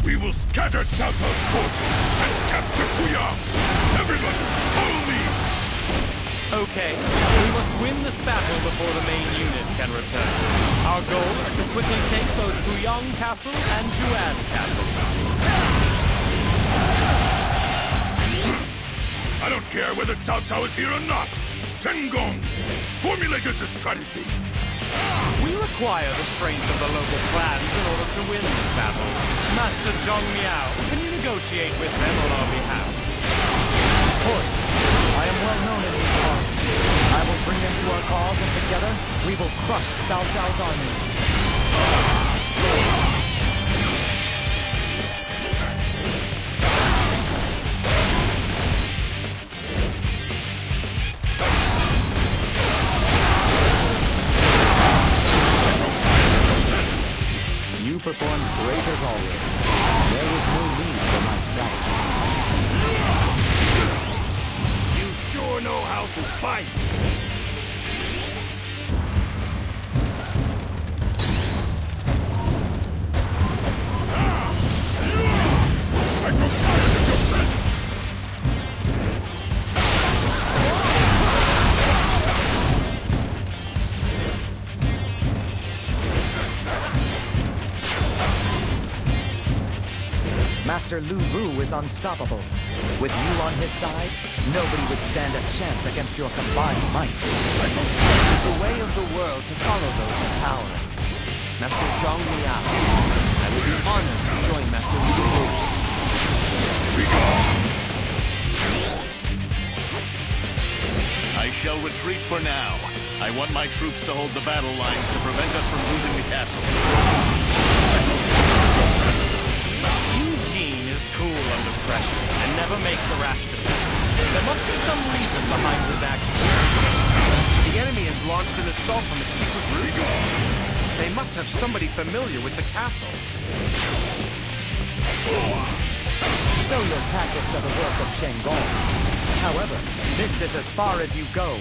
We will scatter Cao Cao's forces and capture Fuyang! Everyone, follow me! Okay, we must win this battle before the main unit can return. Our goal is to quickly take both Fuyang Castle and Juan Castle. I don't care whether Cao Cao is here or not! Chen Gong, formulate us a strategy! We require the strength of the local clans in order to win this battle. Master Zhong Miao, can you negotiate with them on our behalf? Of course. I am well known in these parts. I will bring them to our cause, and together, we will crush Cao Cao's army. You performed great as always. There was no need for my strategy. You sure know how to fight! I grow tired of your presence! Master Lu Bu is unstoppable. With you on his side, nobody would stand a chance against your combined might. The way of the world to follow those in power. Master Zhong Miao, I would be honored to join Master Lu Bu. I shall retreat for now. I want my troops to hold the battle lines to prevent us from losing the castle. Eugene is cool under pressure and never makes a rash decision. There must be some reason behind his actions. The enemy has launched an assault from a secret route. They must have somebody familiar with the castle. So your tactics are the work of Chen Gong. However, this is as far as you go.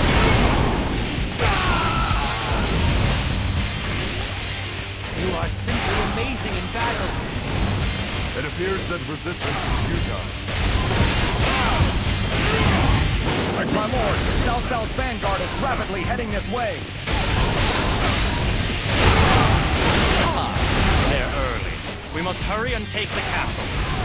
You are simply amazing in battle. It appears that resistance is futile. My lord, Cao Cao's vanguard is rapidly heading this way. They're early. We must hurry and take the castle.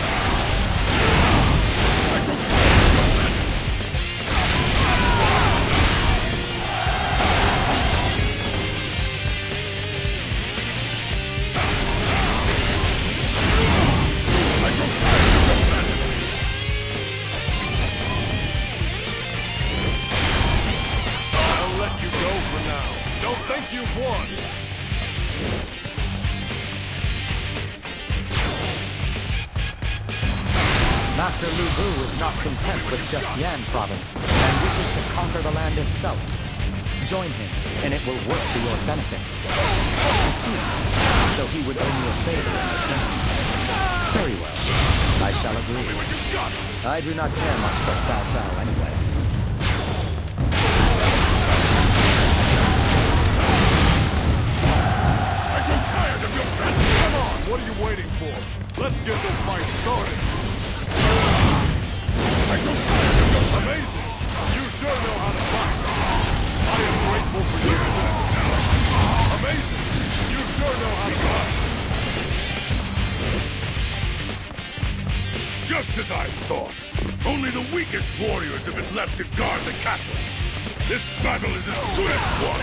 I'll let you go for now. Don't think you've won. Master Lu Bu is not content with just Yan province and wishes to conquer the land itself. Join him, and it will work to your benefit. I see. So he would earn your favor in return. Very well. I shall agree. I do not care much for Cao Cao anyway. I grow tired of your presence! Come on, what are you waiting for? Let's get this fight started! I grow tired of your amazing! You sure know how to fight! I am grateful for you! Amazing! You sure know how to fight! Just as I thought! Only the weakest warriors have been left to guard the castle! This battle is as good as won!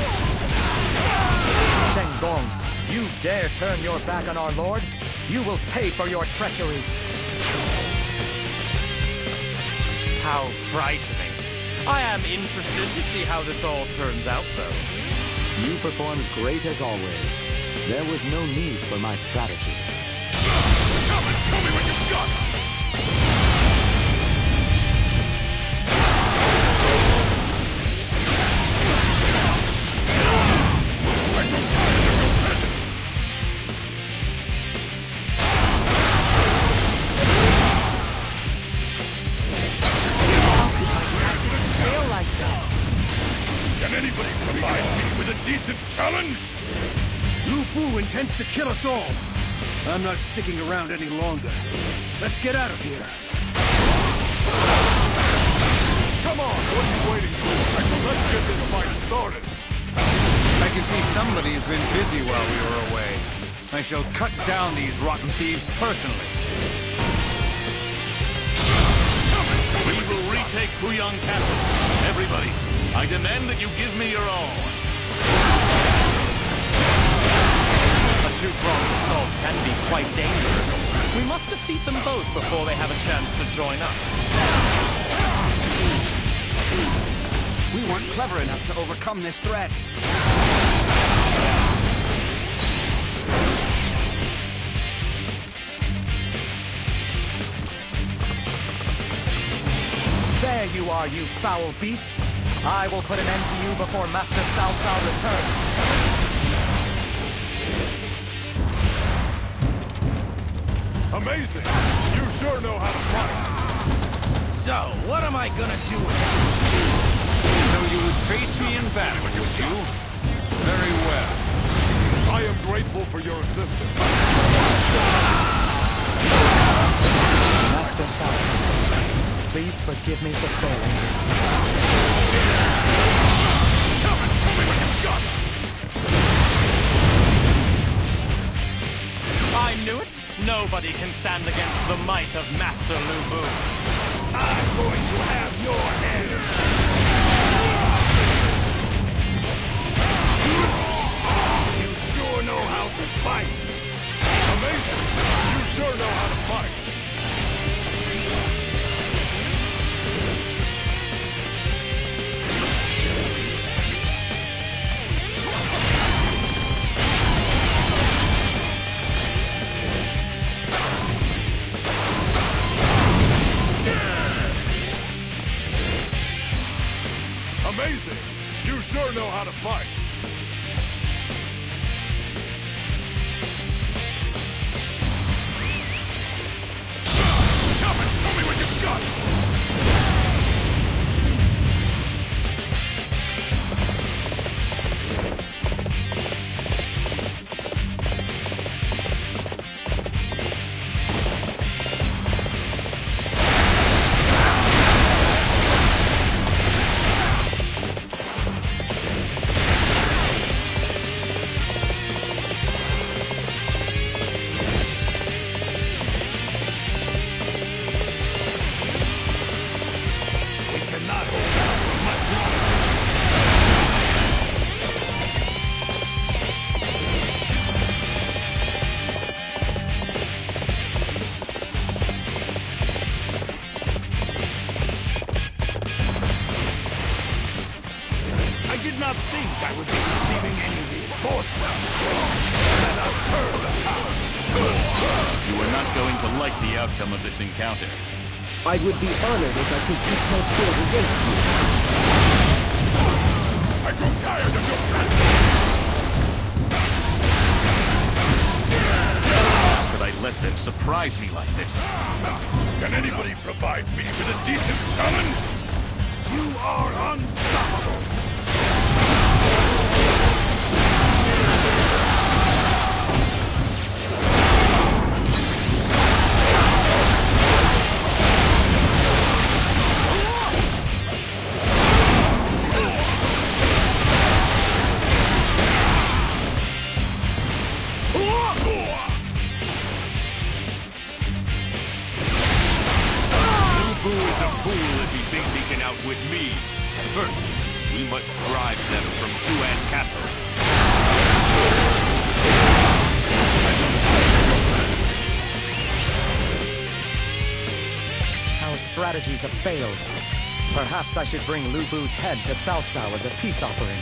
Chen Gong, you dare turn your back on our lord? You will pay for your treachery. How frightening. I am interested to see how this all turns out, though. You performed great as always. There was no need for my strategy. Come and show me what you've got! I grow tired of your presence! Feel like that. Can anybody provide me with a decent challenge? Lu Bu intends to kill us all. I'm not sticking around any longer. Let's get out of here. Come on, what are you waiting for? Let's get this fight started. I can see somebody has been busy while we were away. I shall cut down these rotten thieves personally. We will retake Puyang Castle. Everybody, I demand that you give me your all. A two-pronged assault can be quite dangerous. We must defeat them both before they have a chance to join up. We weren't clever enough to overcome this threat. There you are, you foul beasts. I will put an end to you before Master Cao Cao returns. Amazing! You sure know how to fight. So, what am I gonna do with it? So you would face me in battle, would you? Very well. I am grateful for your assistance. Master Cao Cao, please forgive me for failing you. Come and tell me what you've got! I knew it! Nobody can stand against the might of Master Lu Bu. I'm going to have your head! You sure know how to fight! Amazing! You sure know how to fight! Amazing! You sure know how to fight! Come and show me what you've got! We cannot hold out for much longer! I did not think I would be receiving any reinforcements. Let us turn the town! You are not going to like the outcome of this encounter. I would be honored if I could keep my skills against you. I grew tired of your presence! How could I let them surprise me like this? Can anybody provide me with a decent challenge? You are unstoppable! Lu Bu is a fool if he thinks he can outwit me. First, we must drive them from Juan Castle. Our strategies have failed. Perhaps I should bring Lu Bu's head to Cao Cao as a peace offering.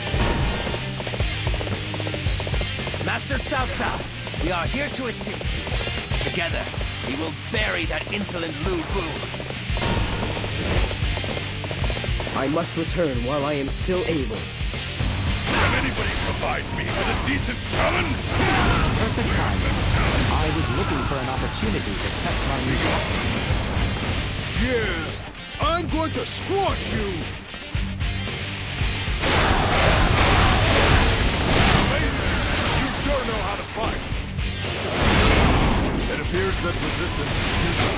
Master Cao Cao, we are here to assist you. Together, we will bury that insolent Lu Bu. I must return while I am still able. Can anybody provide me with a decent challenge? Perfect timing. I was looking for an opportunity to test my resolve. Yeah, I'm going to squash you! Amazing! You sure know how to fight! appears that resistance is futile.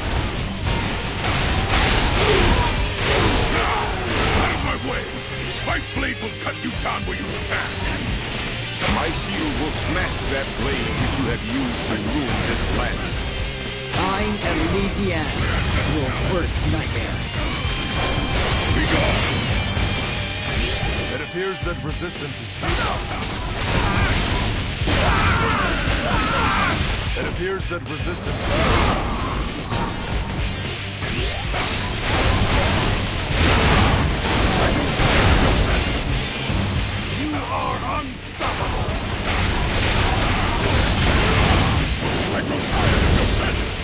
Out of my way! My blade will cut you down where you stand! My shield will smash that blade which you have used to ruin this land. I am Li Dian, your worst nightmare. Be gone! It appears that resistance is futile. It appears that resistance is futile. You are unstoppable! I grow tired of your presence!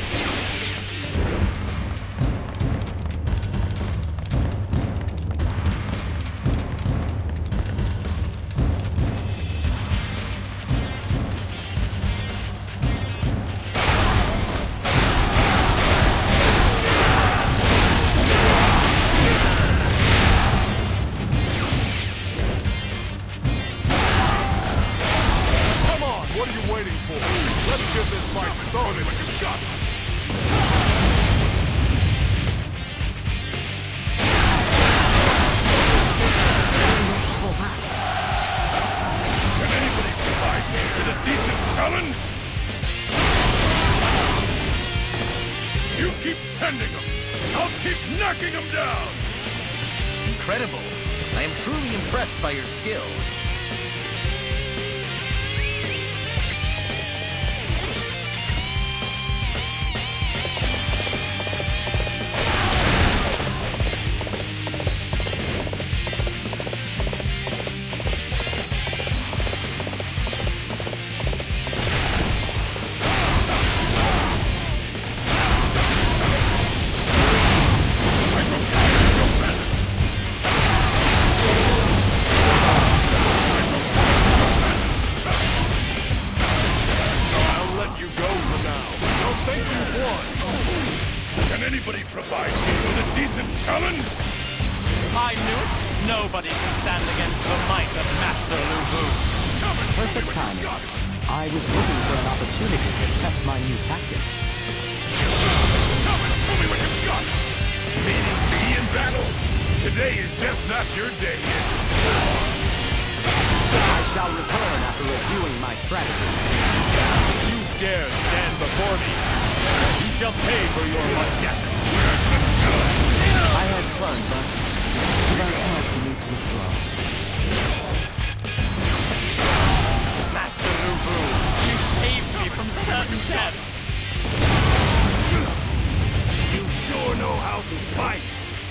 What are you waiting for? Let's get this fight started like a gun! Can anybody provide me with a decent challenge? You keep sending them! I'll keep knocking them down! Incredible. I am truly impressed by your skill. Can anybody provide me with a decent challenge? I knew it. Nobody can stand against the might of Master Lu Bu. Come and show me Perfect what you timing. got. I was looking for an opportunity to test my new tactics. Come and show me what you got. Meaning me in battle? Today is just not your day, is it? I shall return after reviewing my strategy. You dare stand before me. You shall pay for your audacity. I had fun, but it's about time for me to withdraw. Master Lu Bu, you saved me from certain death. You sure know how to fight.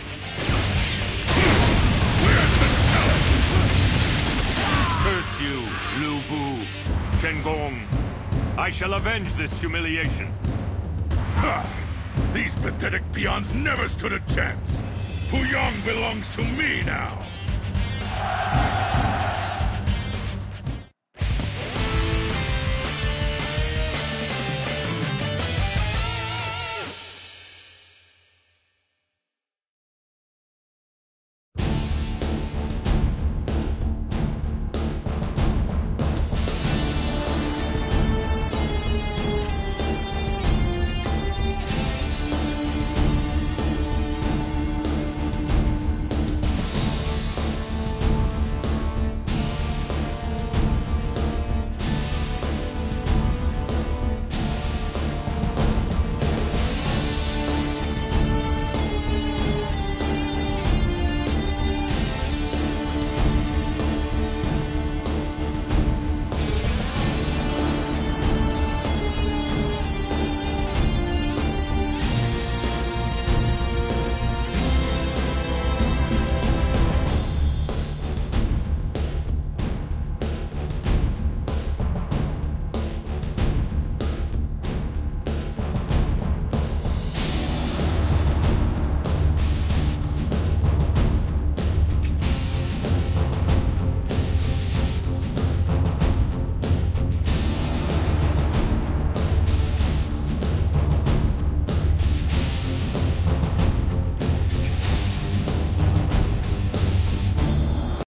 Where's the challenge? Curse you, Lu Bu, Chen Gong. I shall avenge this humiliation. Ha! These pathetic peons never stood a chance. Puyang belongs to me now.